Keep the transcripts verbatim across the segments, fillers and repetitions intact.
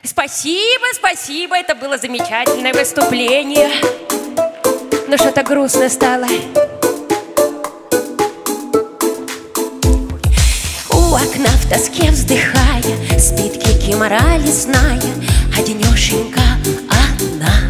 Спасибо, спасибо, это было замечательное выступление. Но что-то грустно стало. У окна в тоске вздыхая спит кикимора лесная, одинешенька одна.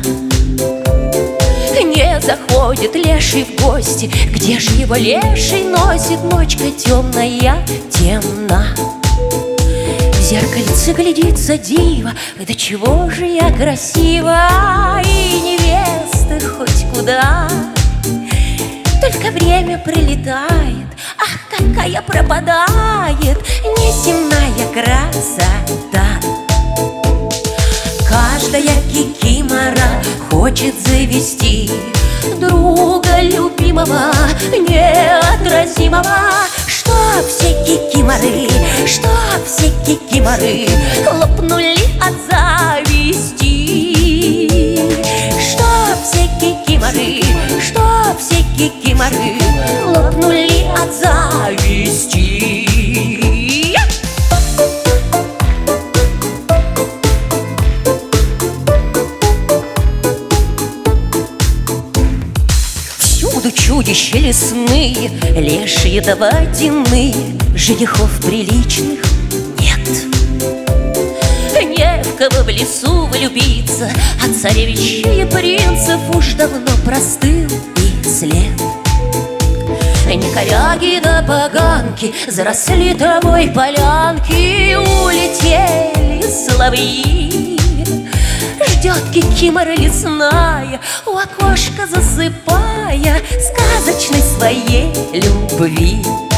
Не заходит леший в гости, где же его леший носит? Ночка темная, темна. В зеркальце глядится дива, да чего же я красива, и невеста хоть куда. Только время прилетает, ах, какая пропадает неземная красота. Каждая кикимора хочет завести друга любимого, неотразимого. Чтоб все кикиморы, чтоб все кикиморы лопнули от зависти. Чтоб все кикиморы, чтоб все кикиморы лопнули от зависти. Чудища лесные, лешие да водяные, женихов приличных нет. Не в кого в лесу влюбиться, а царевичей и принцев уж давно простыл и след. Не коряги да поганки заросли травой полянки, улетели соловьи. Ждет кикимора лесная, у окошка засыпая, сказочной своей любви.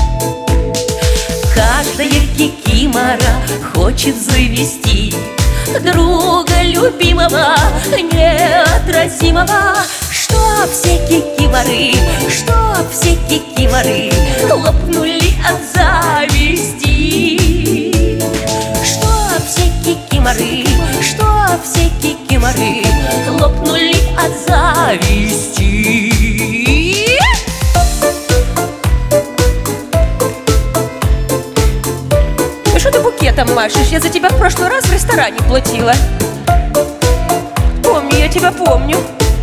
Каждая кикимора хочет завести друга любимого, неотразимого. Чтоб все кикиморы, чтоб все кикиморы лопнули от зависти. Чтоб все кикиморы, чтоб все кикиморы лопнули от зависти. Ну что ты букетом машешь? Я за тебя в прошлый раз в ресторане платила. Помню, я тебя помню.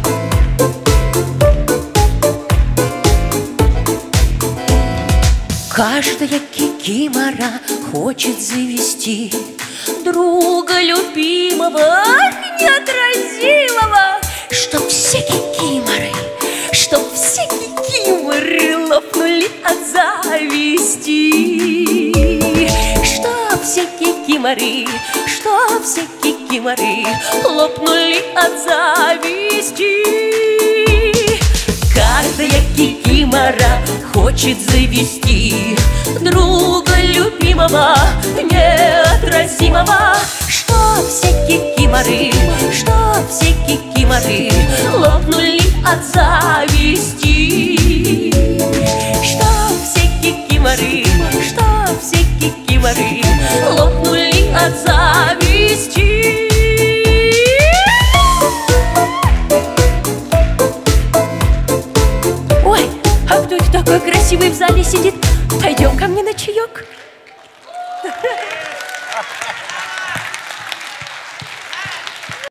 Каждая кикимора хочет завести друга любимого, неотразимого. Чтоб все кикиморы, чтоб все кикиморы лопнули от зависти. Чтоб все кикиморы, чтоб все кикиморы лопнули от зависти. Каждая кикимора хочет завести друга любимого, неотразимого. Чтоб все кикиморы, чтоб все кикиморы лопнули от зависти. Чтоб все кикиморы, чтоб все кикиморы лопнули от зависти. Ой, а кто это такой красивый в зале сидит? Пойдем ко мне на чаек.